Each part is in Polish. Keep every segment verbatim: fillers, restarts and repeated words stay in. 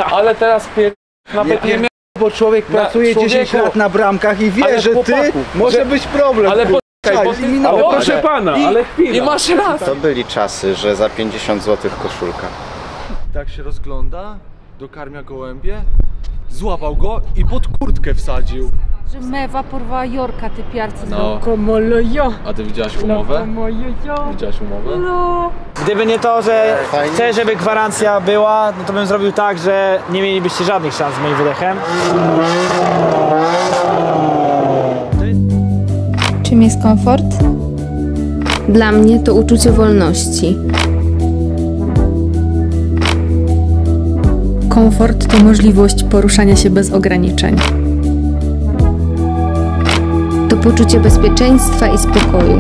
ale teraz pier... nawet nie, nie bo człowiek na, pracuje człowieku, dziesięć lat na bramkach i wie, że ty może że... być problem. Ale poczekaj, bo ty... ale proszę pana, I, ale chwila. I masz rację. To byli czasy, że za pięćdziesiąt złotych koszulka. Tak się rozgląda, dokarmia gołębie, złapał go i pod kurtkę wsadził. Że mewa porwała Jorka, ty piarce. No. A ty widziałaś umowę? Widziałaś umowę? No. Gdyby nie to, że chcę, żeby gwarancja była, no to bym zrobił tak, że nie mielibyście żadnych szans z moim wydechem. Czym jest komfort? Dla mnie to uczucie wolności. Komfort to możliwość poruszania się bez ograniczeń. To poczucie bezpieczeństwa i spokoju.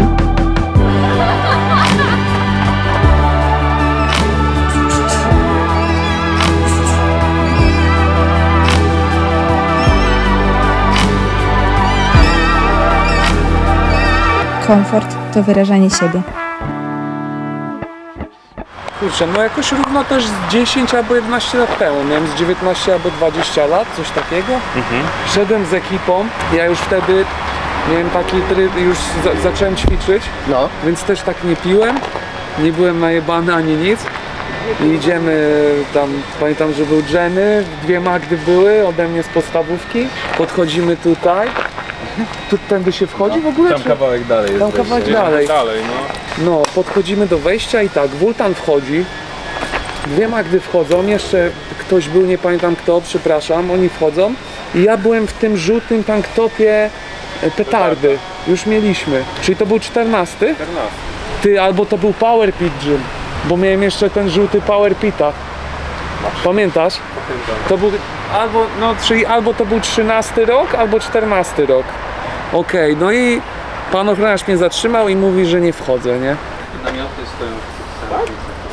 Komfort to wyrażanie siebie. Kurczę, no jakoś równo też z dziesięć albo jedenaście lat temu, miałem z dziewiętnaście albo dwadzieścia lat, coś takiego. Mhm. Szedłem z ekipą, ja już wtedy miałem taki tryb, już za zacząłem ćwiczyć, no. Więc też tak nie piłem, nie byłem najebany ani nic. I idziemy tam, pamiętam, że był Jenny, dwie Magdy były ode mnie z podstawówki, podchodzimy tutaj. Tu tędy się wchodzi no, w ogóle? Tam czy? kawałek dalej jest. Tam kawałek wejście. dalej. dalej no. no, podchodzimy do wejścia i tak, Wultan wchodzi, dwie Magdy wchodzą, jeszcze ktoś był, nie pamiętam kto, przepraszam, oni wchodzą i ja byłem w tym żółtym tanktopie petardy, już mieliśmy, czyli to był czternasty? czternasty. Ty, albo to był Power Pit Gym, bo miałem jeszcze ten żółty Power Pita. Pamiętasz? To był albo, no, czyli albo to był trzynasty rok, albo czternasty rok. Okej, okay, no i pan ochroniarz mnie zatrzymał i mówi, że nie wchodzę, nie? Namioty stoją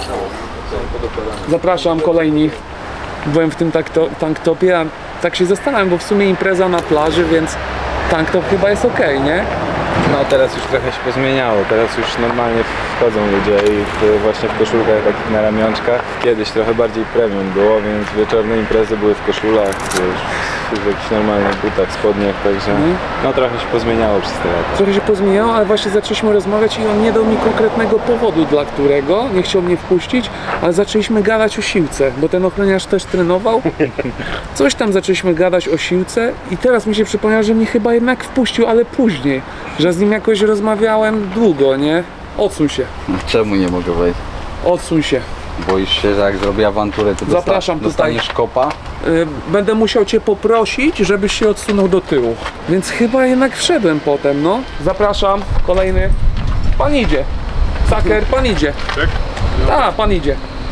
w Zapraszam, kolejni. Byłem w tym tanktopie, a tak się zastanawiam, bo w sumie impreza na plaży, więc tanktop chyba jest okej, okay, nie? No teraz już trochę się pozmieniało, teraz już normalnie wchodzą ludzie i w, właśnie w koszulkach takich na ramionczkach. Kiedyś trochę bardziej premium było, więc wieczorne imprezy były w koszulach, wiesz, w jakichś normalnych butach, spodniach, także mm. no trochę się pozmieniało przez te lata. Trochę się pozmieniało, ale właśnie zaczęliśmy rozmawiać i on nie dał mi konkretnego powodu, dla którego nie chciał mnie wpuścić, ale zaczęliśmy gadać o siłce, bo ten ochroniarz też trenował. Coś tam zaczęliśmy gadać o siłce i teraz mi się przypomniało, że mnie chyba jednak wpuścił, ale później, że z nim jakoś rozmawiałem długo, nie? Odsuń się. Czemu nie mogę wejść? Odsuń się. Boisz się, że jak zrobię awanturę, to Zapraszam dosta dostaniesz tutaj. kopa? Yy, będę musiał cię poprosić, żebyś się odsunął do tyłu. Więc chyba jednak wszedłem potem, no. Zapraszam, kolejny. Pan idzie. Saker, pan idzie. Tak? Tak, pan idzie.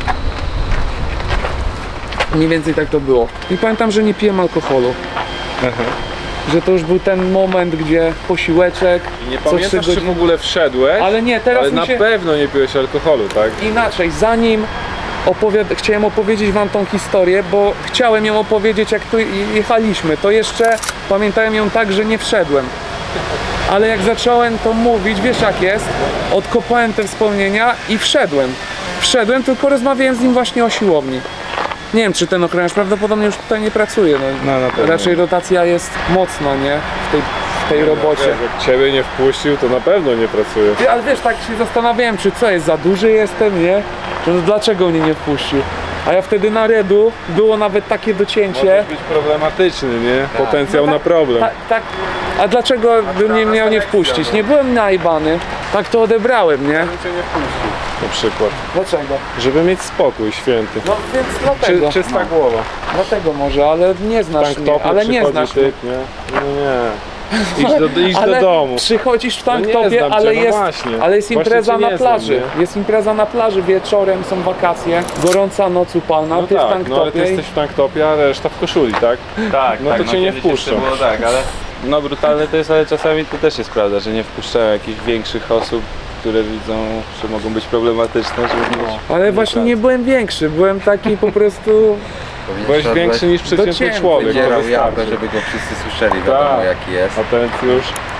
Mniej więcej tak to było. I pamiętam, że nie piłem alkoholu. Aha. Że to już był ten moment, gdzie posiłeczek. I nie pamiętasz, czy w ogóle wszedłeś? Ale nie, teraz ale mi na się... pewno nie piłeś alkoholu, tak? Inaczej, zanim opowiad... chciałem opowiedzieć wam tą historię, bo chciałem ją opowiedzieć, jak tu jechaliśmy, to jeszcze pamiętałem ją tak, że nie wszedłem. Ale jak zacząłem to mówić, wiesz jak jest, odkopałem te wspomnienia i wszedłem. Wszedłem, tylko rozmawiałem z nim właśnie o siłowni. Nie wiem, czy ten ochroniarz prawdopodobnie już tutaj nie pracuje, no, no raczej rotacja jest mocna, nie? W tej, w tej robocie. Jak ciebie nie wpuścił, to na pewno nie pracuje. Ale wiesz, tak się zastanawiałem, czy co jest, za duży jestem, nie? Że dlaczego mnie nie wpuścił? A ja wtedy na Redu było nawet takie docięcie. Możesz być problematyczny, nie? Tak. Potencjał no tak, na problem. Tak, tak. A dlaczego bym mnie miał nie wpuścić? Nie byłem najbany. Tak to odebrałem, nie? Ja bym cię nie wpuścił. Na przykład. Dlaczego? Żeby mieć spokój święty. No więc dlatego. Czy, czysta no. głowa. Dlatego może, ale nie znasz mnie. Ale nie znasz typ, nie? No nie. Idź do, idź ale do domu. Przychodzisz w tanktopie, no ale, cię, jest, no ale jest impreza na plaży. Znam, jest impreza na plaży, wieczorem są wakacje, gorąca noc upalna, no ty tak, w tanktopie. No ale ty jesteś w tanktopie, a reszta w koszuli, tak? Tak, no tak, to no cię nie wpuszczą. Było tak, ale... No brutalne to jest, ale czasami to też jest prawda, że nie wpuszczają jakichś większych osób, które widzą, że mogą być problematyczne, żeby mieć... No. Ale właśnie nie byłem większy, byłem taki po prostu... Byłeś większy niż przeciętny człowiek. Wydzierał japę, żeby go wszyscy słyszeli, wiadomo tak. jaki jest. A ten już...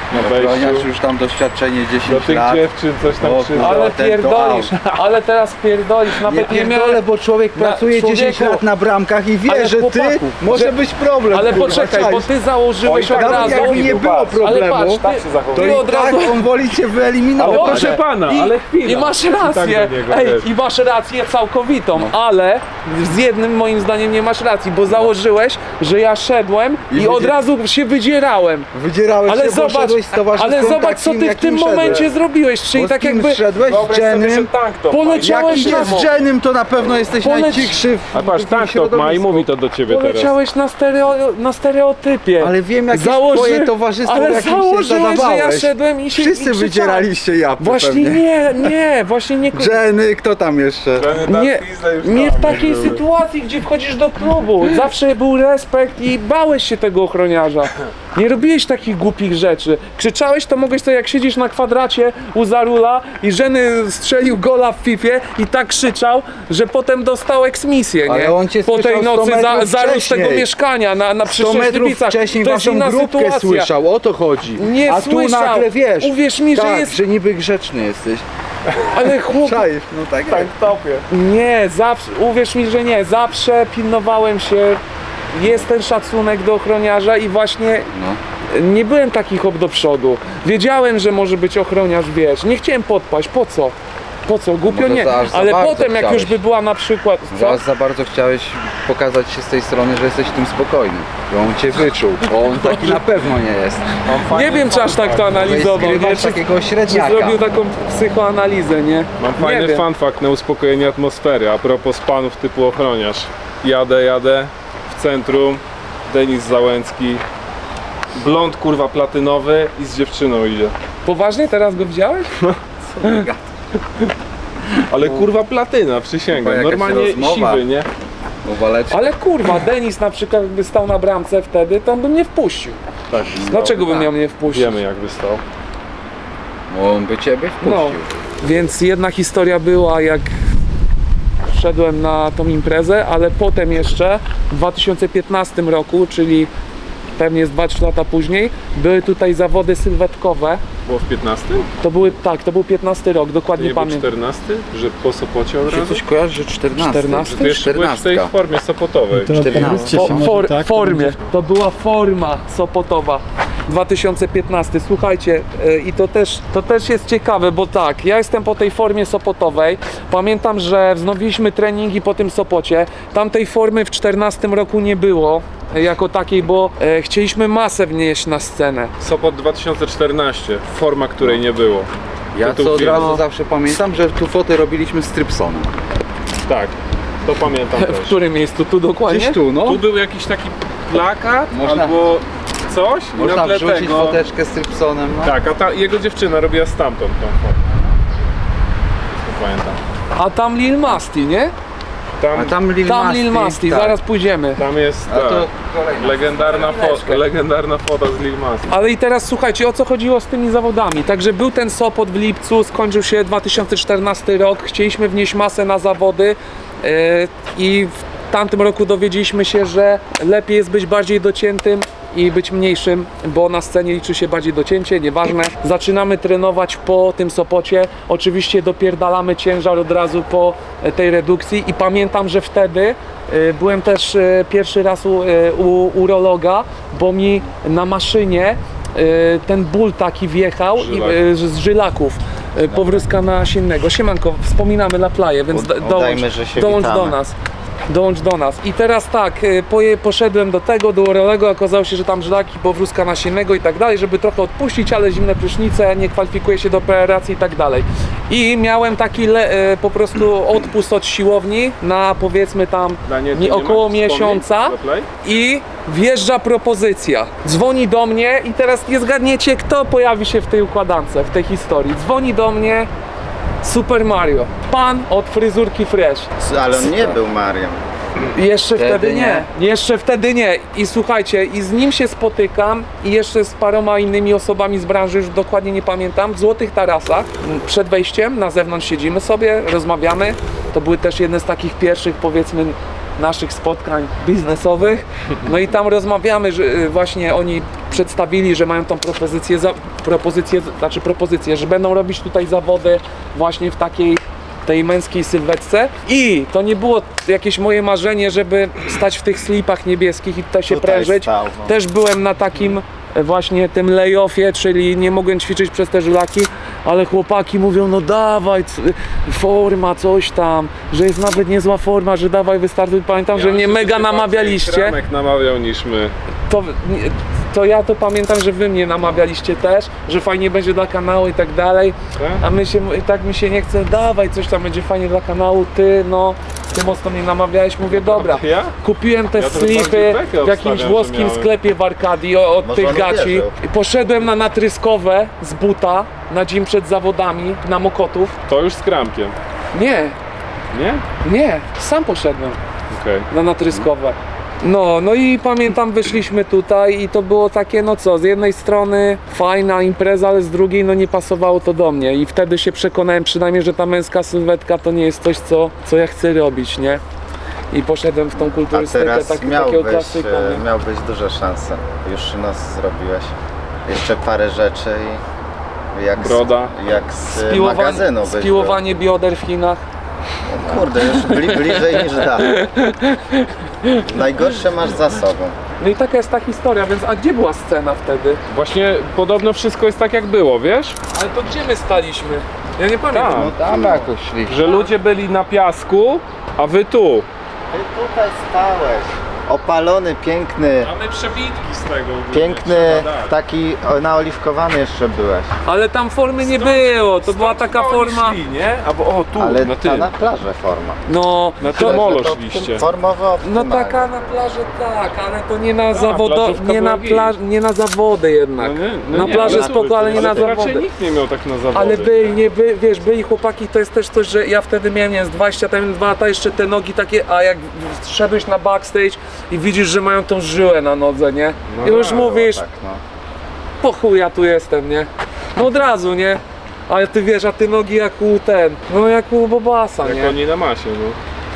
na Ochroniarz wejściu. już tam doświadczenie Do dziesięć tych lat. dziewczyn coś tam O, krzywda. Ale ten to pierdolisz, ale teraz pierdolisz, Nie nawet nie, pierdolę, miałem... bo człowiek Na- pracuje dziesięć człowieku, lat na bramkach i wie, ale że ty chłopaku, może że- być problem. Ale kurwa, poczekaj, bo czaisz? ty założyłeś Oj, od tak, razu... Nawet jakby nie było Ale problemu, patrz, tak się ty, zachowuje. to ty i od tak razu... on woli cię wyeliminować. Ale Proszę pana, I, ale chwila. I masz I tak rację, do niego, ej, wiesz. i masz rację całkowitą, ale z jednym moim zdaniem nie masz racji, bo założyłeś, że ja szedłem i, I od wydzie- razu się wydzierałem. Wydzierałeś Ale się, bo zobacz, szedłeś z towarzystwem ale zobacz co takim, ty w tym jakim momencie szedłeś. zrobiłeś, czyli Bo z tak kim jakby szedłeś Wyobraź z sobie, że Jenym. tank top ma. Jak poleciałeś idziesz na... z Jenym, to na pewno jesteś Poleci- najcichszy w A patrz, w tank top ma i środowisku. mówi to do ciebie teraz. Poleciałeś na, stereo, na stereotypie. Ale wiem, jak Założy- jest twoje towarzystwo, w ale jakim się założyłeś, że ja zadawałeś. szedłem i się Wszyscy i krzyczałem. wydzieraliście japy Właśnie pewnie. nie, nie, właśnie nie... Jenny, kto tam jeszcze? Nie, nie w takiej sytuacji, gdzie wchodzisz do klubu. Zawsze był respekt i bałeś się tego ochroniarza. Nie robiłeś takich głupich rzeczy. Krzyczałeś, to mogłeś to jak siedzisz na kwadracie u Zarula i Żeny strzelił gola w Fifie i tak krzyczał, że potem dostał eksmisję, nie? Ale on cię po tej słyszał sto nocy za, metrów zarósł z tego wcześniej. mieszkania na, na przy sto metrów Szczęśliwicach. wcześniej To jest waszą inna grupkę sytuacja. słyszał, o to chodzi. Nie A tu słyszał. nagle wiesz. Uwierz mi, że tak, jest- że niby grzeczny jesteś. Ale chłop... Czaisz, no tak, tak. Nie, zawsze, uwierz mi, że nie, zawsze pilnowałem się, jest ten szacunek do ochroniarza i właśnie No. nie byłem taki hop do przodu. Wiedziałem, że może być ochroniarz, wiesz, nie chciałem podpaść, po co? Po co? Głupio Może nie, za- aż za ale bardzo potem jak chciałeś. już by była na przykład, co? Zaraz za bardzo chciałeś pokazać się z tej strony, że jesteś tym spokojny. Bo on cię wyczuł, bo on taki na pewno nie jest. Nie wiem, czy aż tak to analizował, nie? Zgrywasz Czy, takiego czy średniaka. zrobił taką psychoanalizę, nie? Mam Nie fajny wiem. fun fact na uspokojenie atmosfery, a propos panów typu ochroniarz. Jadę, jadę w centrum, Denis Załęcki, blond kurwa platynowy i z dziewczyną idzie. Poważnie teraz go widziałeś? Ale kurwa platyna, przysięgam, jakaś normalnie rozmowa. siwy, nie? Bo waleczka. Ale kurwa, Denis na przykład gdyby stał na bramce wtedy, to on by mnie wpuścił. Tak. Dlaczego bym tak. miał mnie wpuścić? Wiemy jak wystał. Bo on by ciebie No, wpuścił. więc jedna historia była, jak wszedłem na tą imprezę, ale potem jeszcze w dwa tysiące piętnastym roku, czyli pewnie z dwa trzy lata później, były tutaj zawody sylwetkowe. Było w piętnastym? To były, tak, to był piętnasty rok, To dokładnie nie był pamiętam. czternasty? Że po Sopocie od Się razu? coś kojarzy, że czternasty. czternasty? Ty jeszcze byłeś w tej czternastka. formie sopotowej. czternasty. Po, for, formie. To była forma sopotowa. dwa tysiące piętnasty. Słuchajcie, yy, i to też, to też jest ciekawe, bo tak, ja jestem po tej formie sopotowej. Pamiętam, że wznowiliśmy treningi po tym Sopocie. Tamtej formy w czternastym roku nie było yy, jako takiej, bo yy, chcieliśmy masę wnieść na scenę. Sopot dwa tysiące czternaście, forma której nie było. Ja To tu co od film. razu zawsze pamiętam, że tu fotę robiliśmy z Trypsonem. Tak, to pamiętam W też. którym miejscu? Tu dokładnie? Gdzieś tu, no. Tu był jakiś taki plakat Można- albo coś i na Można tle wrzucić tego... foteczkę z Trypsonem, no. Tak, a ta, jego dziewczyna robiła stamtąd tą fotę. To pamiętam. A tam Lil Masti, nie? Tam, A tam Lil Tam Masti, Lil Masti, tak. zaraz pójdziemy. tam jest A ta, to kolejna. legendarna, fo legendarna foto z Lil Masti. Ale i teraz słuchajcie, o co chodziło z tymi zawodami. Także był ten Sopot w lipcu, skończył się dwa tysiące czternasty rok, chcieliśmy wnieść masę na zawody yy, i w tamtym roku dowiedzieliśmy się, że lepiej jest być bardziej dociętym i być mniejszym, bo na scenie liczy się bardziej docięcie, nieważne. Zaczynamy trenować po tym Sopocie, oczywiście dopierdalamy ciężar od razu po e, tej redukcji i pamiętam, że wtedy e, byłem też e, pierwszy raz u, e, u urologa, bo mi na maszynie e, ten ból taki wjechał i, e, z żylaków. e, Powrózka nasiennego. Siemanko, wspominamy La Playa, więc Ud- do- dołącz, udajmy, że się dołącz do witamy. nas. Dołącz do nas. I teraz tak, y, poje, poszedłem do tego, do urologa, okazało się, że tam żylaki, powrózka nasiennego i tak dalej, żeby trochę odpuścić, ale zimne prysznice, nie kwalifikuje się do operacji i tak dalej. I miałem taki le, y, po prostu odpust od siłowni na powiedzmy tam Dla nie- nie, nie około masz wspomnień miesiąca do Play? i wjeżdża propozycja. Dzwoni do mnie i teraz nie zgadniecie, kto pojawi się w tej układance, w tej historii. Dzwoni do mnie Super Mario, pan od fryzurki Fresh. Ale on nie był Marią. Jeszcze wtedy, Wtedy nie. Jeszcze wtedy nie. I słuchajcie, i z nim się spotykam i jeszcze z paroma innymi osobami z branży, już dokładnie nie pamiętam, w Złotych Tarasach. Przed wejściem na zewnątrz siedzimy sobie, rozmawiamy. To były też jedne z takich pierwszych, powiedzmy, naszych spotkań biznesowych. No i tam rozmawiamy, że y, właśnie oni przedstawili, że mają tą propozycję, za, propozycję, znaczy propozycję, że będą robić tutaj zawody właśnie w takiej tej męskiej sylwetce i to nie było jakieś moje marzenie, żeby stać w tych slipach niebieskich i tutaj się Tutaj prężyć. stał, no. Też byłem na takim właśnie tym layoffie, czyli nie mogłem ćwiczyć przez te żylaki, ale chłopaki mówią, no dawaj, forma, coś tam, że jest nawet niezła forma, że dawaj wystartuj. Pamiętam, że mnie mega namawialiście. Kramek namawiał niż my. To, to ja to pamiętam, że wy mnie namawialiście też, że fajnie będzie dla kanału i tak dalej, a my się, tak mi się nie chce, dawaj, coś tam będzie fajnie dla kanału, ty no, ty mocno mnie namawiałeś, mówię dobra, Ja? kupiłem te Ja to slipy bardziej bekę w jakimś obstawiam, włoskim że miałem. sklepie w Arkadii od Może tych on gaci uwierzył. i poszedłem na natryskowe z buta na dzień przed zawodami na Mokotów. To już z Kramkiem. Nie, Nie? nie, sam poszedłem Okej. na natryskowe. No, no i pamiętam, wyszliśmy tutaj i to było takie, no co, z jednej strony fajna impreza, ale z drugiej no nie pasowało to do mnie i wtedy się przekonałem przynajmniej, że ta męska sylwetka to nie jest coś, co, co ja chcę robić, nie? I poszedłem w tą A kulturystykę, teraz tak, takiego miałbyś, klasyka, e, nie? miałbyś duże szanse. Już nas zrobiłeś. Jeszcze parę rzeczy i jak Broda. z, jak z Spiłowanie, magazynu byś spiłowanie bioder w Chinach. był. Kurde, już bli, bliżej niż dalej. Najgorsze masz za sobą. No i taka jest ta historia, więc a gdzie była scena wtedy? Właśnie podobno wszystko jest tak jak było, wiesz? Ale to gdzie my staliśmy? Ja nie pamiętam. Tak. No tam jakoś szliśmy. Że ludzie byli na piasku, a wy tu. Ty tutaj stałeś. Opalony, piękny, Mamy przebitki z tego. piękny, taki o, naoliwkowany jeszcze byłeś. Ale tam formy nie było, to była taka forma... Szli, nie? Albo o tu, Ale na ta tym. na plażę forma. No, Na to, tym molo To szliście. Formowo no optymalnie. taka na plaży tak, ale to nie na zawodo, plażówka nie na, była pla, nie na zawody jednak. No nie, no na nie, plaży ale- spoko, ale nie na to raczej zawody. nikt nie miał tak na zawody. Ale byli, nie by, wiesz, byli chłopaki, to jest też coś, że ja wtedy miałem, nie wiem, z dwadzieścia, tam dwa lata, jeszcze te nogi takie, a jak szedłeś na backstage i widzisz, że mają tą żyłę na nodze, nie? No I już tak, mówisz, Tak, no. po chuj ja tu jestem, nie? No od razu, nie? Ale ty wiesz, a ty nogi jak u ten, no jak u Bobasa, Jak nie? oni na masie, no.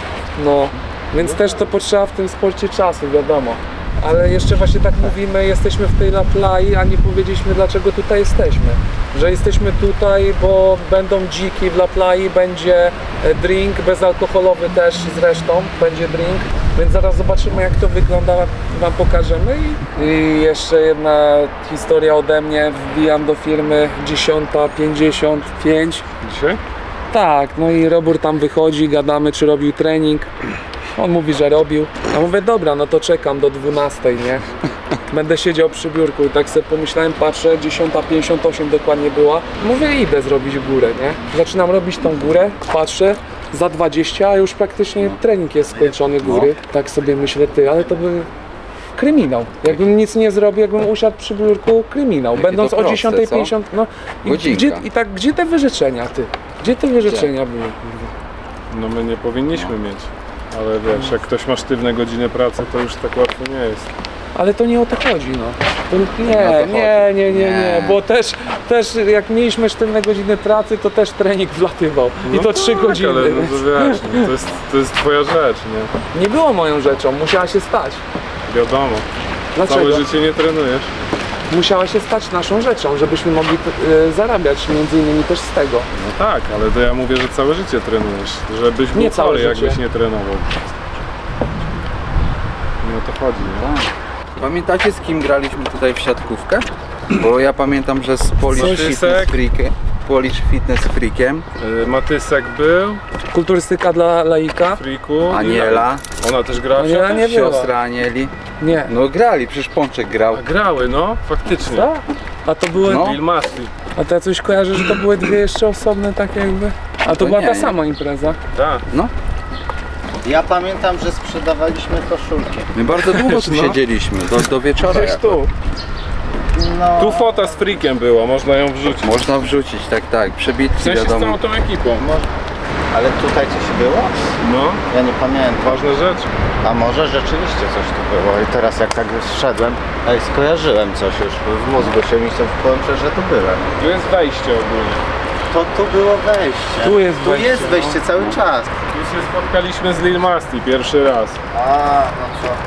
No, więc też to potrzeba w tym sporcie czasu, wiadomo. Ale jeszcze właśnie tak mówimy, jesteśmy w tej La Plai, a nie powiedzieliśmy dlaczego tutaj jesteśmy. Że jesteśmy tutaj, bo będą dziki w La Plai, będzie e, drink bezalkoholowy też zresztą, będzie drink. Więc zaraz zobaczymy jak to wygląda, wam pokażemy. I, i jeszcze jedna historia ode mnie, wbijam do firmy dziesiąta pięćdziesiąt pięć. Dzisiaj? Tak, no i Robur tam wychodzi, gadamy czy robił trening. On mówi, że robił. A mówię, dobra, no to czekam do dwunastej, nie? Będę siedział przy biurku i tak sobie pomyślałem, patrzę, dziesiąta pięćdziesiąt osiem dokładnie była. Mówię, idę zrobić górę, nie? Zaczynam robić tą górę, patrzę, za dwadzieścia, a już praktycznie trening jest skończony góry. Tak sobie myślę, ty, ale to by... Kryminał. Jakbym nic nie zrobił, jakbym usiadł przy biurku, kryminał. Jakie Będąc to o proste, dziesiątej co? pięćdziesiąt, no i Godzinka. gdzie, i tak, gdzie te wyrzeczenia, ty? Gdzie te wyrzeczenia były, kurwa? No my nie powinniśmy mieć. Ale wiesz, jak ktoś ma sztywne godziny pracy, to już tak łatwo nie jest. Ale to nie o to chodzi, no. To nie, No to nie, chodzi. nie, nie, nie, Nie. bo też, też jak mieliśmy sztywne godziny pracy, to też trening wlatywał. I No to trzy tak, godziny. Ale no to wiesz, no, to, jest, to jest twoja rzecz, nie? Nie było moją rzeczą, musiała się stać. Wiadomo. Dlaczego? Całe życie nie trenujesz. Musiała się stać naszą rzeczą, żebyśmy mogli e, zarabiać między innymi też z tego. No tak, ale to ja mówię, że całe życie trenujesz. Żebyś był Nie całe chory, życie. jakbyś nie trenował. No to chodzi, nie? Tak. Pamiętacie z kim graliśmy tutaj w siatkówkę? Bo ja pamiętam, że z Polish Sosisek. Fitness Freakiem, Polish Fitness Freakiem, Y, Matysek był, Kulturystyka dla laika? Friku. Aniela, Ona też grała w Aniela siatkę? nie była. siostra Anieli. Nie. No grali, przecież Pączek grał. A grały, no, faktycznie. Co? A to były, No. Lil Masti. a to ja coś kojarzę, że to były dwie jeszcze osobne takie jakby. A to, To była nie, ta nie. sama impreza. Tak. No, Ja pamiętam, że sprzedawaliśmy koszulki. my bardzo długo tu No. siedzieliśmy, do, do wieczora. Gdzieś tu. No, Tu fota z Freakiem była, można ją wrzucić. Można wrzucić, tak, tak, W przebitki sensie z wiadomo. całą tą ekipą. ale tutaj coś było? No, Ja nie pamiętam. ważne rzeczy. A może rzeczywiście coś tu było i teraz jak tak wszedłem, ej, skojarzyłem coś już, w mózgu się mi się włączy, że tu byłem. Tu jest wejście ogólnie. To tu było wejście. Tu jest Tu wejście, jest wejście cały czas. Tu się spotkaliśmy z Lil Masti pierwszy raz. A, no co?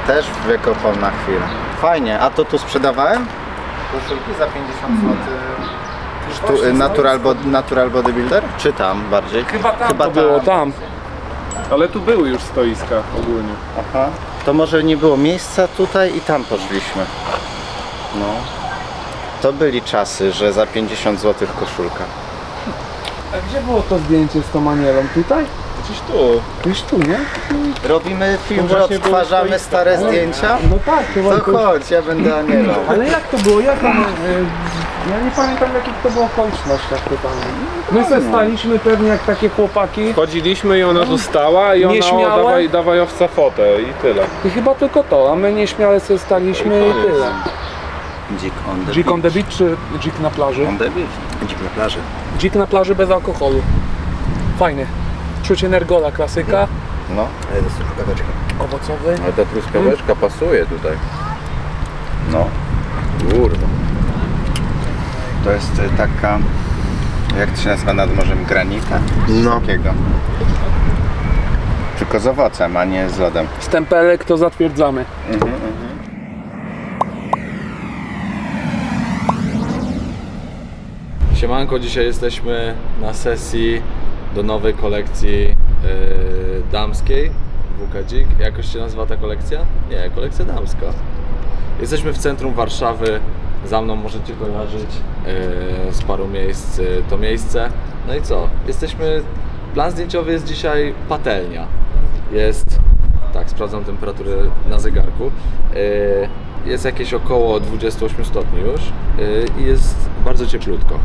też wykopał na chwilę. Fajnie, a to tu sprzedawałem? Koszulki za pięćdziesiąt złotych. Sztu, natural, bod, natural Bodybuilder? Czy tam bardziej? Chyba tam Chyba to było, tam. Ale tu były już stoiska ogólnie. Aha. To może nie było miejsca tutaj i tam poszliśmy. No. To byli czasy, że za pięćdziesiąt złotych koszulka. A gdzie było to zdjęcie z tą anielą? Tutaj? Gdzieś tu. Gdzieś tu, nie? Robimy film, To że właśnie odtwarzamy było stare stoisko. zdjęcia? No tak, chyba To to... chodź, ja będę anielą. Ale jak to było? Jak tam, e, ja nie pamiętam, w jakich to było okolicznościach totalnie. My se staliśmy pewnie jak takie chłopaki Chodzili,śmy i ona tu stała i ona Nieśmiałe. o, dawaj, dawaj owca fotę i tyle. i chyba tylko to, a my nieśmiale sobie staliśmy i tyle. Dzik on the Dzik on the beach czy dzik na plaży? On the beach. Dzik na plaży. Dzik na plaży bez alkoholu. Fajny. Czucie Nergola, klasyka. No, ale to jest truskaweczka. Owocowy. Ale ta truskaweczka pasuje tutaj. No. Kurwa. To jest y, taka... Jak to się nazywa nad morzem? Granita? No. Takiego. Tylko z owocem, a nie z lodem. Stempelek to zatwierdzamy. Mhm, mhm. Siemanko, dzisiaj jesteśmy na sesji do nowej kolekcji yy, damskiej W K Dzik. Jakoś się nazywa ta kolekcja? Nie, kolekcja damska. Jesteśmy w centrum Warszawy, za mną możecie kojarzyć yy, z paru miejsc yy, to miejsce. No i co? Jesteśmy, plan zdjęciowy jest dzisiaj patelnia. Jest, tak, sprawdzam temperaturę na zegarku. Yy, jest jakieś około dwadzieścia osiem stopni już yy, i jest bardzo cieplutko.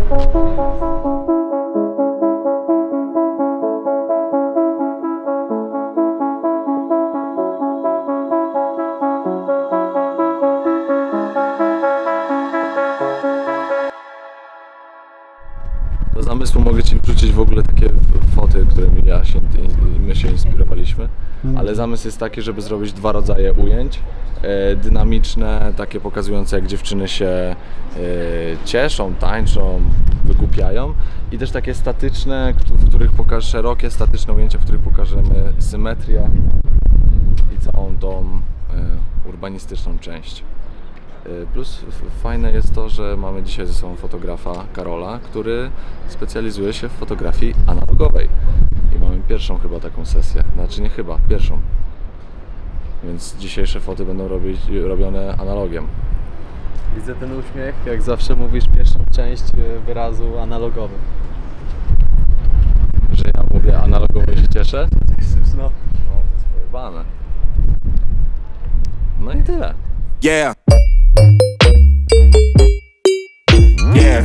Do zamysłu mogę Ci wrzucić w ogóle takie foty, którymi ja się, my się inspirowaliśmy, ale zamysł jest taki, żeby zrobić dwa rodzaje ujęć. E, dynamiczne, takie pokazujące, jak dziewczyny się e, cieszą, tańczą, wygłupiają, i też takie statyczne, w których pokażę, szerokie, statyczne ujęcia, w których pokażemy symetrię i całą tą e, urbanistyczną część. Plus fajne jest to, że mamy dzisiaj ze sobą fotografa Karola, który specjalizuje się w fotografii analogowej. I mamy pierwszą chyba taką sesję, znaczy nie chyba, pierwszą. Więc dzisiejsze foty będą robić, robione analogiem. Widzę ten uśmiech, jak zawsze mówisz pierwszą część wyrazu analogowy. Że ja mówię analogowo i się cieszę? No. No, to jest pojebane. No i tyle. Yeah. Yeah.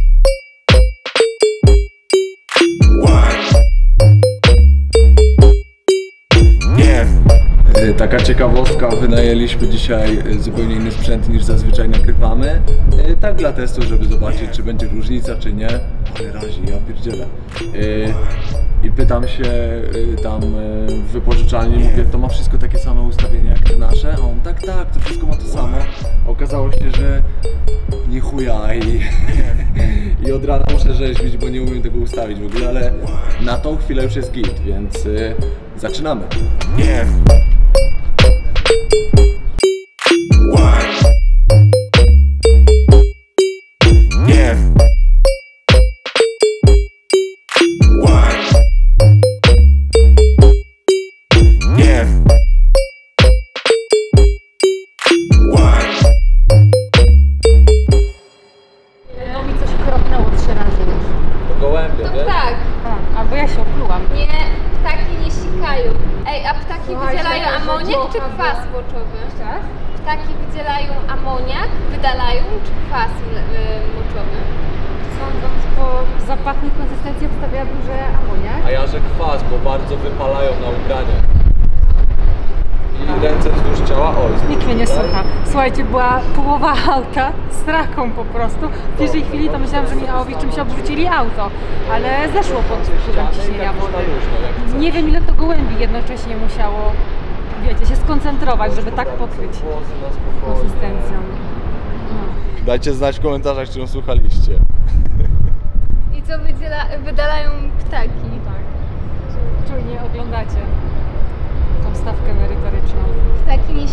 Yeah. Taka ciekawostka, wynajęliśmy dzisiaj zupełnie inny sprzęt niż zazwyczaj nagrywamy. Tak dla testu, żeby zobaczyć, czy będzie różnica, czy nie. Ale razi, ja pierdzielę. I pytam się tam w wypożyczalni, mówię, to ma wszystko takie same ustawienia jak te nasze? A on, tak, tak, to wszystko ma to samo. Okazało się, że nie chuja i, i od rana muszę rzeźbić, bo nie umiem tego ustawić w ogóle, ale na tą chwilę już jest git, więc y, zaczynamy. Yeah. Yeah. Yeah. No mi coś kropnęło trzy razy już. To gołębie, No wiesz? tak. A, albo ja się oplułam. Nie, ptaki nie sikają. Ej, a ptaki Słuchaj, wydzielają że- że amoniak czy dziołcha kwas była. moczowy? Teraz? Ptaki wydzielają amoniak, wydalają czy kwas y, moczowy? Sądząc po zapachu i konsystencji obstawiałabym, że amoniak. A ja, że kwas, bo bardzo wypalają na ubranie. I ręce wzdłuż ciała, oj. Nikt mnie nie tutaj. słucha. Słuchajcie, była połowa auta z traką po prostu. W pierwszej chwili to myślałam, że Michałowi czymś obrócili auto, ale zeszło pod wpływem ciśnienia wody. Nie wiem, ile to gołębi jednocześnie musiało, wiecie, się skoncentrować, żeby tak pokryć konsystencją. No. Dajcie znać w komentarzach, czy ją słuchaliście. I co wydziela, wydalają ptaki? Tak. Czujnie oglądacie tą stawkę merytoryczną. Ptaki nie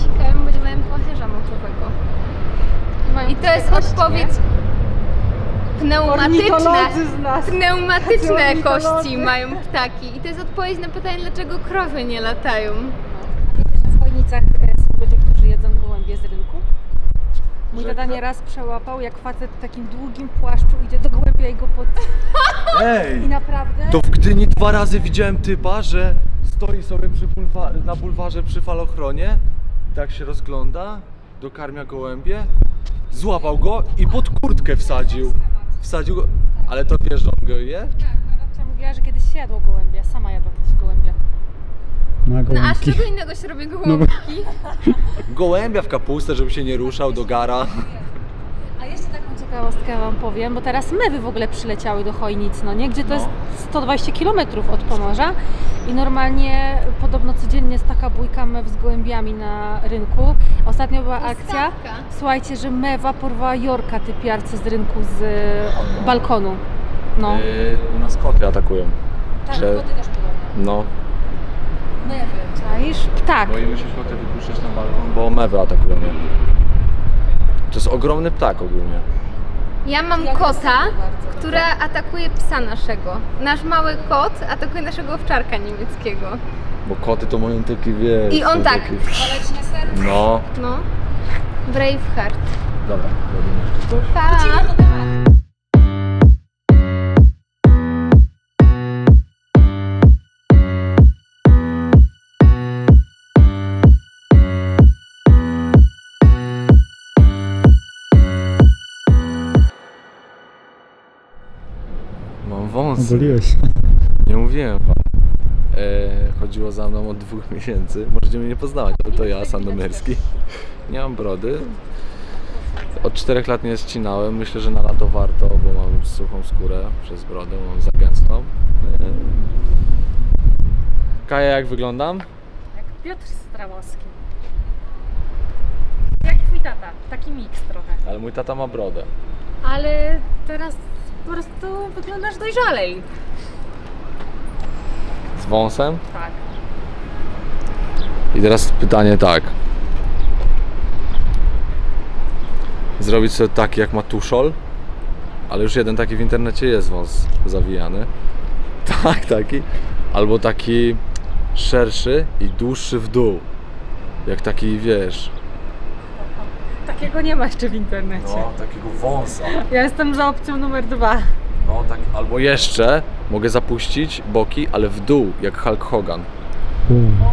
to jest odpowiedź. Pneumatyczne, pneumatyczne kości mają ptaki i to jest odpowiedź na pytanie, dlaczego krowy nie latają. W Chojnicach są ludzie, którzy jedzą gołębie z rynku. Mój tata nieraz przełapał, jak facet w takim długim płaszczu idzie do gołębia i go pod... Ej! I naprawdę... To w Gdyni dwa razy widziałem typa, że stoi sobie przy bulwa na bulwarze przy falochronie, tak się rozgląda, dokarmia gołębie, złapał go i pod kurtkę wsadził. Wsadził go, ale to wiesz, że on go je? Tak, moja babcia mówiła, że kiedyś się jadło gołębia, sama jadła kiedyś gołębia. No a z czego innego się robi gołąbki? Gołębia w kapustę, żeby się nie ruszał do gara. A jeszcze taką ciekawostkę wam powiem, bo teraz mewy w ogóle przyleciały do Chojnic, no nie? Gdzie to No. jest sto dwadzieścia kilometrów od Pomorza i normalnie podobno codziennie jest taka bójka mew z gołębiami na rynku. Ostatnio była akcja, słuchajcie, że mewa porwała Jorka typiarce z rynku z e, balkonu. No. Yy, u nas koty atakują. Tak, Że- koty też podobno. No. Mewy, czaisz? Ptak. Boimy się koty wypuszczać na balkon, bo mewy atakują mnie. To jest ogromny ptak ogólnie. Ja mam kota, która atakuje psa naszego. Nasz mały kot atakuje naszego owczarka niemieckiego. Bo koty to mają taki, wiesz... I on są tak. Taki... No. No. Braveheart. Dobra, robimy. Pa! Mam wąsy. Ogoliłeś. Nie mówiłem wam. E, chodziło za mną od dwóch miesięcy. Możecie mnie nie poznawać, ale to ja, Sandomierski. Nie mam brody. Od czterech lat nie ścinałem. Myślę, że na lato warto, bo mam suchą skórę przez brodę, mam za gęstą. E, Kaja, jak wyglądam? Jak Piotr Stramowski. Jak twój tata, taki miks trochę. Ale mój tata ma brodę. Ale teraz po prostu wyglądasz dojrzalej. Z wąsem? Tak. I teraz pytanie tak. Zrobić sobie taki jak ma Tuszol, ale już jeden taki w internecie jest wąs zawijany. Tak, taki. Albo taki szerszy i dłuższy w dół. Jak taki, wiesz... Takiego nie ma jeszcze w internecie. No, takiego wąsa. Ja jestem za opcją numer dwa. No, tak. Albo jeszcze mogę zapuścić boki, ale w dół, jak Hulk Hogan. O,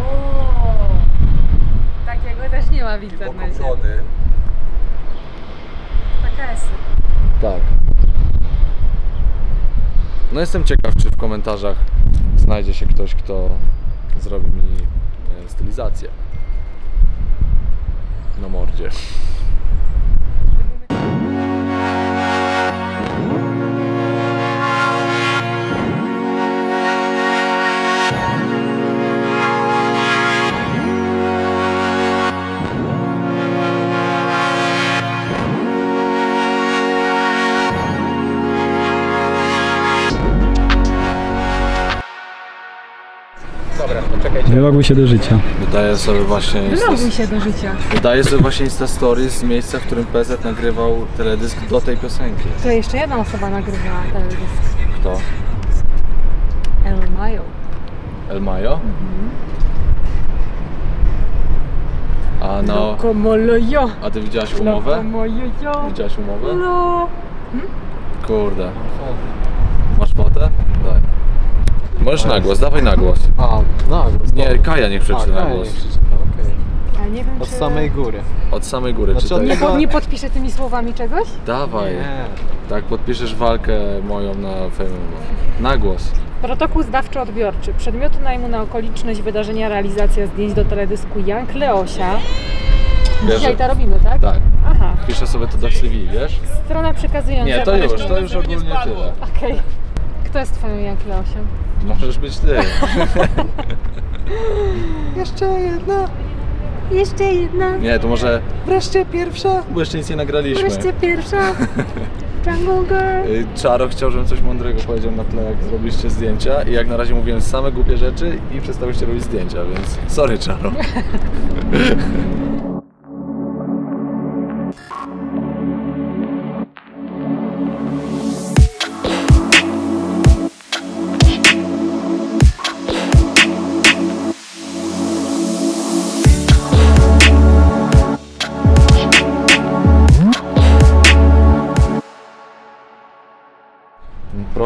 takiego też nie ma w internecie. Taka jest. Tak. No jestem ciekaw, czy w komentarzach znajdzie się ktoś, kto zrobi mi e, stylizację na mordzie. Dobra, poczekajcie. Wyloguj się do życia. Wydaje sobie właśnie Wyloguj się do życia. Wydaje sobie właśnie Insta Stories z miejsca, w którym P Z nagrywał teledysk do tej piosenki. To jeszcze jedna osoba nagrywała teledysk. Kto? El Mayo. El Mayo? Mhm. A no... Lokomolojo. A ty widziałaś umowę? Lokomolojo. Widziałaś umowę? No. Hmm? Kurde. Masz fotę? Daj. Możesz na głos, dawaj na głos. A, na głos. Nie, Kaja niech przeczyta A, na Kaja głos. niech przeczyta, okej. Ale nie wiem, Od czy... samej góry. Od samej góry Znaczy, czytaj. Nie, po, nie podpiszę tymi słowami czegoś? Dawaj. Nie. Tak, podpiszesz walkę moją na fejmie. Na głos. Protokół zdawczo-odbiorczy. Przedmioty najmu na okoliczność wydarzenia, realizacja zdjęć do teledysku Young Leosia. Wiesz, Dzisiaj że- to robimy, tak? Tak. Aha. Piszę sobie to do C V, wiesz? Strona przekazująca... Nie, to już, to już ogólnie tyle. Okej. Kto jest twoją Young Leosią? Możesz być ty. Jeszcze jedna. Jeszcze jedna. Nie, to może Wreszcie pierwsza. bo jeszcze nic nie nagraliśmy. Wreszcie pierwsza. Jungle Girl. Y, Czaro chciał, żebym coś mądrego powiedział na tle, jak zrobiliście zdjęcia i jak na razie mówiłem same głupie rzeczy i przestałyście robić zdjęcia, więc sorry, Czaro.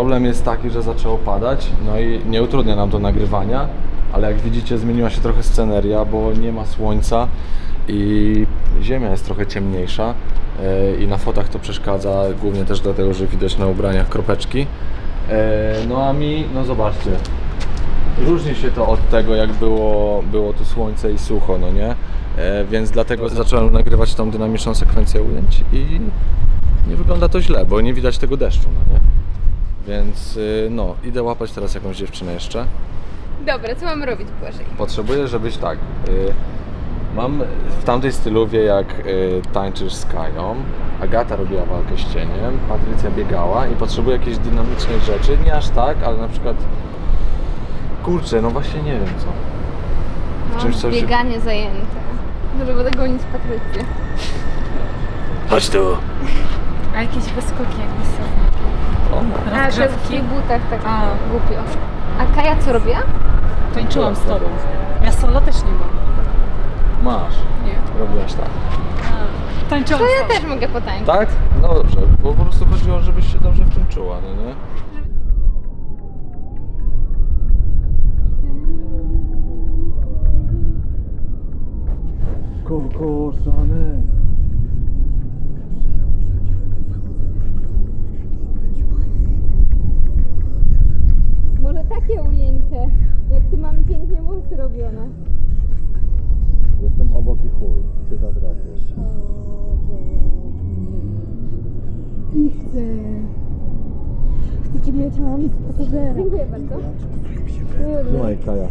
problem jest taki, że zaczęło padać, no i nie utrudnia nam to nagrywania, ale jak widzicie zmieniła się trochę sceneria, bo nie ma słońca i ziemia jest trochę ciemniejsza i na fotach to przeszkadza, głównie też dlatego, że widać na ubraniach kropeczki. No a mi, no zobaczcie, różni się to od tego, jak było, było tu słońce i sucho, no nie? Więc dlatego zacząłem nagrywać tą dynamiczną sekwencję ujęć i nie wygląda to źle, bo nie widać tego deszczu, no nie? Więc no, idę łapać teraz jakąś dziewczynę jeszcze. Dobra, co mam robić, Błażej? Potrzebuję, żebyś tak, y, mam w tamtej stylowie jak y, tańczysz z Kają, Agata robiła walkę z cieniem, Patrycja biegała i potrzebuję jakiejś dynamicznej rzeczy, nie aż tak, ale na przykład, kurczę, no właśnie nie wiem co. No, Czymś coś... bieganie zajęte. Może będę gonić Patrycję. Chodź tu! A jakieś wyskoki jakby są? A, że w tych butach tak A. głupio. A Kaja co robiła? Tańczyłam z tobą. Ja solo też nie mam. Masz. Nie. Robiłaś tak. A, tańczyłam To z ja tobą. też mogę potańczyć. Tak? No dobrze, bo po prostu chodziło, żebyś się dobrze w tym czuła, no nie? Coco Chanel. Może takie ujęcie, jak tu mamy pięknie włosy robione. Jestem obok i chuj. Cytat rapu. Nie chcę. Chcę cię mieć mam z pasażera. Dziękuję bardzo. Trzymaj, Kaja.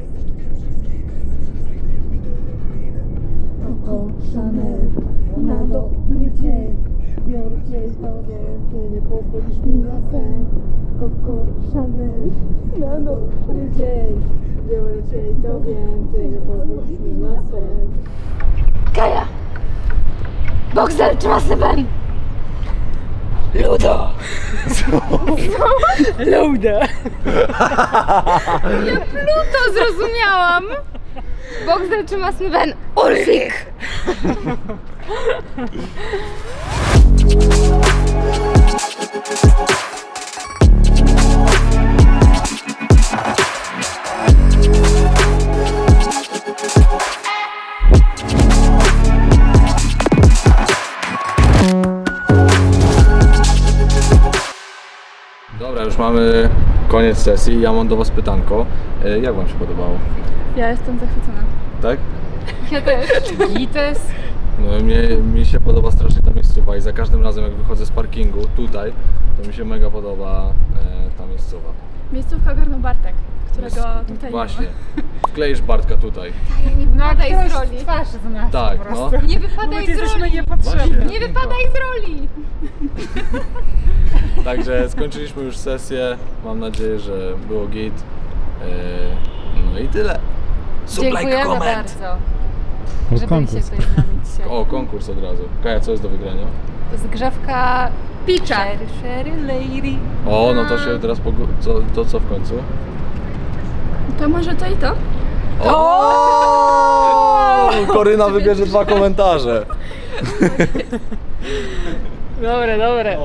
Coco Chanel, na dobry dzień. Biorę cię tobie, ty nie pozwolisz mi na sen. Coco Chanel, na dobry dzień. Biorę cię tobie, ty nie pozwolisz mi na sen. Kaja! Boxer czy Masyben? Luda! Luda! Ja Pluto zrozumiałam! Boxer czy Masyben? Ulfik! Dobra, już mamy koniec sesji. Ja mam do was pytanko. Jak wam się podobało? Ja jestem zachwycona. Tak? Ja też. Gites. No, mnie, mi się podoba strasznie ta miejscowa i za każdym razem jak wychodzę z parkingu tutaj, to mi się mega podoba e, ta miejscowa. Miejscówka ogarnął Bartek, którego tutaj Właśnie. nie ma. Wkleisz Bartka tutaj. Nie wypadaj z roli. Twarz z nas Tak, po prostu. no. Nie wypadaj z Jesteśmy roli. niepotrzebne. Nie wypadaj z roli. Także skończyliśmy już sesję. Mam nadzieję, że było git. E, no i tyle. Dziękujemy bardzo, że byliście tutaj z nami dzisiaj. O, konkurs od razu. Kaja, co jest do wygrania? Zgrzewka Picza. Sherry, Sherry Lady. O, no to się teraz pogu... co, to co w końcu? To może to i to? O! Koryna wybierze dwa komentarze. Dobre, dobre.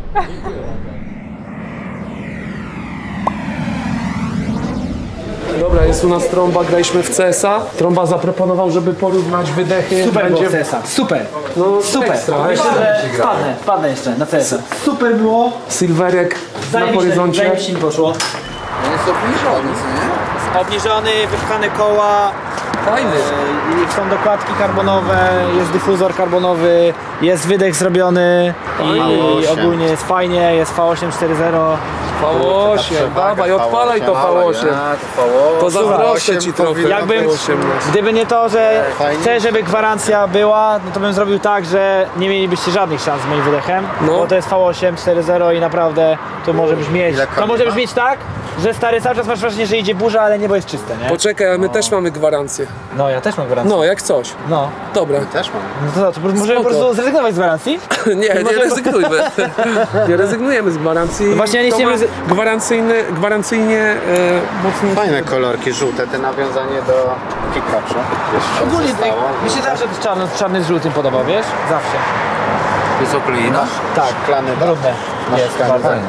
Dobra, jest u nas Trąba, graliśmy w C S a. Trąba zaproponował, żeby porównać wydechy. Super będzie... było C S a, super. No super. Ekstra. Myślę, że wpadnę, wpadnę jeszcze na C S a. Super było. Silverek na horyzoncie. Zajebiście mi poszło. Jest obniżony, co nie? Obniżony, wypchane koła. Fajny. E, są dokładki karbonowe, jest dyfuzor karbonowy, jest wydech zrobiony i, i ogólnie jest fajnie, jest V osiem cztery zero. V osiem, dawaj, odpalaj to V osiem. To zazdroszczę ci trochę. Jakbym, gdyby nie to, że chcę, żeby gwarancja była, no to bym zrobił tak, że nie mielibyście żadnych szans z moim wydechem, no. Bo to jest V osiem cztery zero i naprawdę to może brzmieć, to może brzmieć tak, że stary cały czas masz wrażenie, że idzie burza, ale niebo jest czyste, nie? Poczekaj, ale my no. też mamy gwarancję. No, ja też mam gwarancję. No, jak coś. No. Dobra. My też mamy. No to, to, to możemy po prostu zrezygnować z gwarancji? nie, nie możemy... rezygnujmy. nie rezygnujemy z gwarancji. No właśnie ja nie rezy... gwarancyjny, gwarancyjnie e, mocniej. Fajne kolorki żółte, te nawiązanie do Pikachu. Ogólnie mi się zawsze czarny, czarny z żółtym podoba, wiesz? Zawsze. To jest okleina? Tak, szklany brudne. No, Jest szklany bardzo. fajna.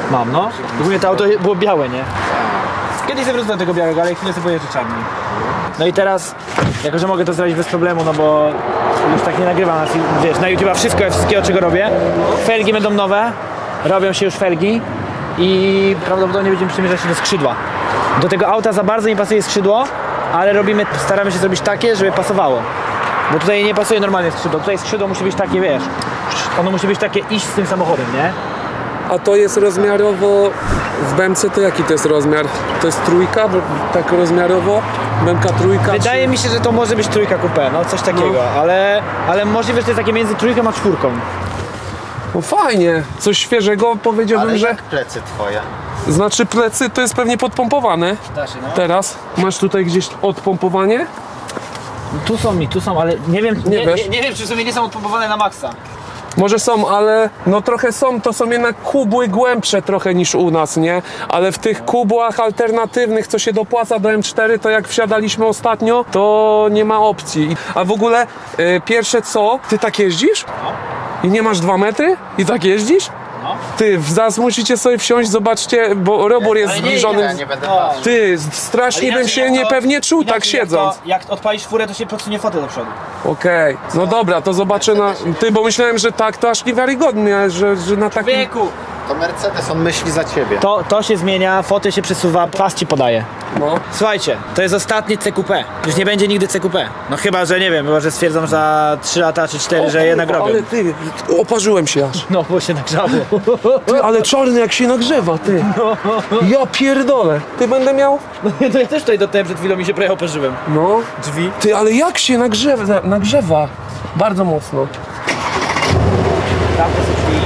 Mam, no. Ogólnie to auto było białe, nie? Kiedyś sobie wrócę do tego białego, ale chwilę sobie pojeżdżę czarny. No i teraz, jako że mogę to zrobić bez problemu, no bo już tak nie nagrywam na film, wiesz, na YouTube'a wszystko, wszystkiego czego robię. Felgi będą nowe, robią się już felgi i prawdopodobnie będziemy przymierzać się do skrzydła. Do tego auta za bardzo nie pasuje skrzydło, ale robimy, staramy się zrobić takie, żeby pasowało. Bo tutaj nie pasuje normalnie skrzydło, tutaj skrzydło musi być takie, wiesz, ono musi być takie iść z tym samochodem, nie? A to jest rozmiarowo, w B M C to jaki to jest rozmiar? To jest trójka, tak rozmiarowo? B M K trójka? Wydaje czy... mi się, że to może być trójka coupe, no coś takiego, no. ale, ale możliwe, że to jest takie między trójką a czwórką. No fajnie, coś świeżego powiedziałbym, ale że... jak plecy twoje? Znaczy plecy to jest pewnie podpompowane. Da się, no. Teraz masz tutaj gdzieś odpompowanie? Tu są mi, tu są, ale nie wiem, nie, nie, wiesz? nie, nie wiem czy w sumie nie są odpompowane na maksa. Może są, ale no trochę są, to są jednak kubły głębsze trochę niż u nas, nie? Ale w tych kubłach alternatywnych, co się dopłaca do M cztery, to jak wsiadaliśmy ostatnio, to nie ma opcji. A w ogóle y, pierwsze co, ty tak jeździsz? No. I nie masz dwa metry? I tak jeździsz? No. Ty, zaraz musicie sobie wsiąść, zobaczcie, bo Robur jest ale nie, zbliżony. Ja nie będę patrzył. Ty, strasznie bym się niepewnie czuł tak siedząc. To, jak odpalisz furę, to się podsunie fotel do przodu. Okej, okay. No dobra, to zobaczę na... Ty, bo myślałem, że tak, to aż niewiarygodnie, że, że na takim... Wieku! To Mercedes, on myśli za ciebie. To, to się zmienia, fotel się przesuwa, pas ci podaje. No. Słuchajcie, to jest ostatni C Q P. Już nie będzie nigdy C Q P. No chyba, że nie wiem, chyba, że stwierdzą za trzy lata czy cztery, o, że jednak robią. Ale ty, oparzyłem się aż. No, bo się nagrzało. Ty, ale czarny jak się nagrzewa, ty. Ja pierdolę. Ty będę miał... No to ja też tutaj dotem przed chwilą mi się prawie oparzyłem. No. Drzwi. Ty, ale jak się nagrzewa, nagrzewa. Bardzo mocno. Tam to są drzwi.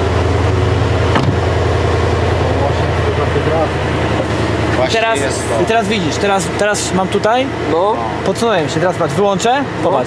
I teraz, I teraz widzisz, teraz, teraz mam tutaj, no. Podsunąłem się, teraz patrz, wyłączę, popatrz.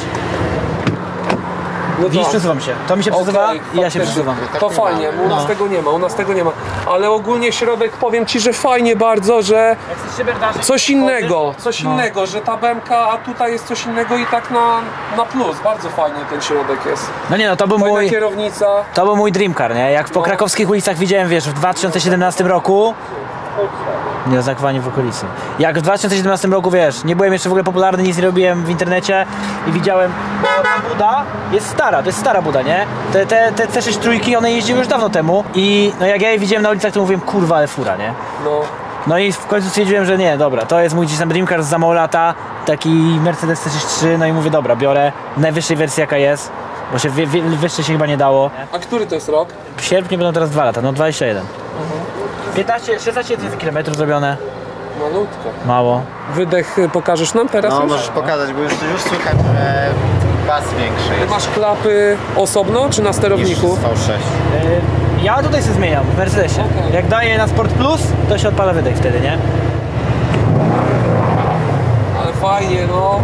No widzisz, przesuwam się. To mi się przesuwa okay, i ja się przesuwam. To fajnie, u nas no. tego nie ma, u nas tego nie ma. Ale ogólnie środek, powiem ci, że fajnie bardzo, że coś innego, coś no. innego, że ta B M K, a tutaj jest coś innego i tak na, na plus. Bardzo fajnie ten środek jest. No nie no, to był fajna mój... kierownica. To był mój dream car, nie? Jak po no. krakowskich ulicach widziałem, wiesz, w dwa tysiące siedemnastym roku. Nie oznakowanie w okolicy. Jak w dwa tysiące siedemnastym roku, wiesz, nie byłem jeszcze w ogóle popularny, nic nie robiłem w internecie i widziałem, bo ta Buda jest stara, to jest stara Buda, nie? Te, te, te C sześć trójki, one jeździły już dawno temu i no jak ja je widziałem na ulicach, to mówiłem, kurwa, ale fura, nie? No. No i w końcu stwierdziłem, że nie, dobra, to jest mój gdzieś tam dream car z za mało lata, taki Mercedes C sześć trzy, no i mówię, dobra, biorę najwyższej wersji jaka jest, bo się wy, wy, wyższe się chyba nie dało. A który to jest rok? W sierpniu będą teraz dwa lata, no dwadzieścia jeden. Mhm. piętnaście, szesnaście tysięcy kilometrów zrobione. Malutko. Mało. Wydech pokażesz nam teraz? No już? możesz pokazać, bo już, już słychać, że bas większy jest. Ty masz klapy osobno czy na sterowniku? V sześć. Yy, ja tutaj się zmieniam w Mercedesie. Okay. Jak daję na Sport Plus, to się odpala wydech wtedy, nie? Ale fajnie, no.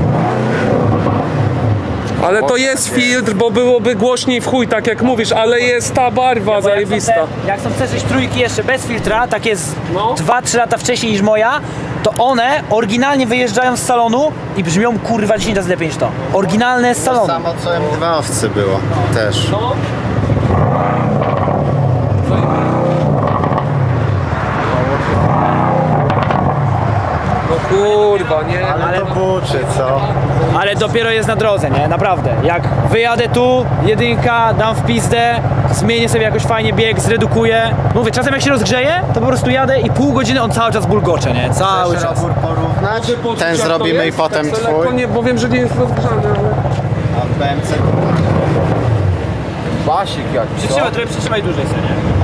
Ale to jest filtr, bo byłoby głośniej w chuj, tak jak mówisz, ale jest ta barwa ja, zajebista. Jak są, te, jak są C sześć trójki jeszcze bez filtra, tak jest no. dwa trzy lata wcześniej niż moja, to one oryginalnie wyjeżdżają z salonu i brzmią kurwa dziesięć razy lepiej niż to. Oryginalne z salonu. To samo co M dwa owcy było też. No. No kurwa, nie? Ale, ale to buczy, co? Ale dopiero jest na drodze, nie? Naprawdę. Jak wyjadę tu, jedynka, dam w pizdę, zmienię sobie jakoś fajnie bieg, zredukuję. Mówię, czasem jak się rozgrzeje, to po prostu jadę i pół godziny on cały czas bulgocze, nie? Cały Chcesz czas. Robur porównać? Ten zrobimy i potem tak twój. Lekko, nie, bo wiem, że nie jest rozgrzany, ale... A w B M C basik jak Przytrzymaj, trochę przytrzymaj dłużej sobie, nie?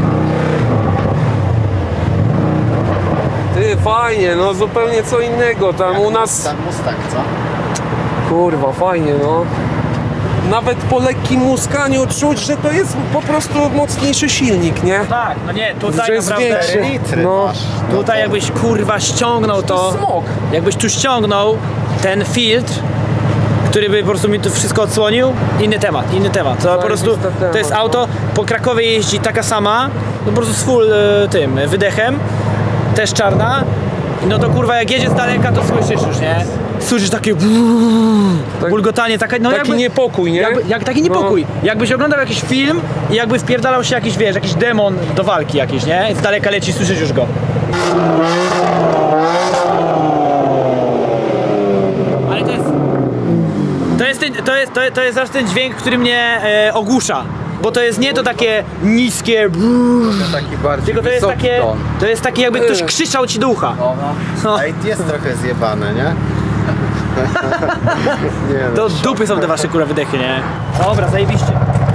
Ty, fajnie, no zupełnie co innego, tam u nas... Mustang, Mustang, co? Kurwa, fajnie, no. Nawet po lekkim muskaniu czuć, że to jest po prostu mocniejszy silnik, nie? Tak, no nie, tutaj że jest naprawdę... większy. No. Tutaj jakbyś kurwa ściągnął to... Smok. Jakbyś tu ściągnął ten filtr, który by po prostu mi to wszystko odsłonił, inny temat, inny temat. To po prostu, to jest auto, po Krakowie jeździ taka sama, no po prostu z full y, tym, wydechem, też czarna. No to kurwa jak jedzie z daleka, to słyszysz już, nie? słyszysz takie Tak- bulgotanie, taka, no Taki jakby, niepokój, nie? jakby, jak taki niepokój. Jakbyś oglądał jakiś film i jakby wpierdalał się jakiś, wiesz, jakiś demon do walki jakiś, nie? Z daleka leci, słyszysz już go. Ale to jest... To jest ten, to jest, to jest, to jest zawsze ten dźwięk, który mnie e, ogłusza. Bo to jest nie to takie niskie brrr, To taki bardziej tylko to jest wysoki takie, ton. to jest takie jakby ktoś krzyczał ci do ucha. No. Ej, jest trochę zjebane, nie? Nie no. Do dupy są te wasze kurwa wydechy, nie? Dobra, zajebiście.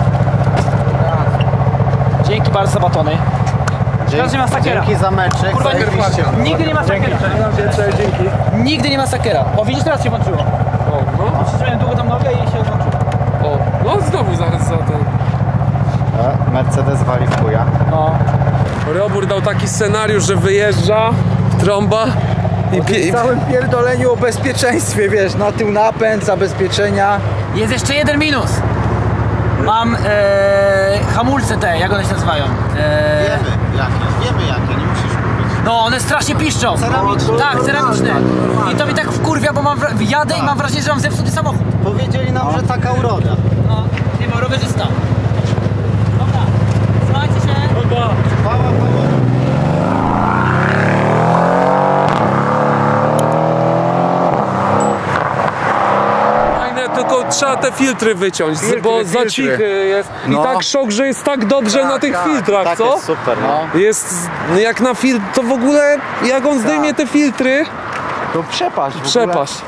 Dzięki bardzo za batony. Dzięki, nie ma sakera. Dzięki za meczek, Kurwa, zajebiście. nigdy nie ma sakera. Dzięki. Nigdy nie ma sakera. O, widzisz, teraz się włączyło. O, no. Przytrzymałem długo tam nogę i się włączyło. O, no znowu za, za ten. A, Mercedes wali w chuja. No. Robur dał taki scenariusz, że wyjeżdża, trąba i, pie, i W całym pierdoleniu o bezpieczeństwie, wiesz, na tył napęd, zabezpieczenia. Jest jeszcze jeden minus. Mam e, hamulce te, jak one się nazywają? E, Wiemy jakie, wiemy jakie, nie musisz mówić. no, one strasznie piszczą. Ceramiczne. Tak, ceramiczne. I to mi tak wkurwia, bo mam, wra- jadę i mam wrażenie, że mam zepsuty samochód. Powiedzieli nam, że taka uroda. No, nie ma rowerzysta. Dobra, słuchajcie się. Dobra. Pała, pała. Fajne, tylko trzeba te filtry wyciąć, z- Filtry, bo za filtry. cichy jest. I No. tak szok, że jest tak dobrze na tych tak, filtrach, tak, co? jest super, no. Jest jak na filtr, to w ogóle jak on zdejmie te filtry, To przepaść w ogóle. przepaść.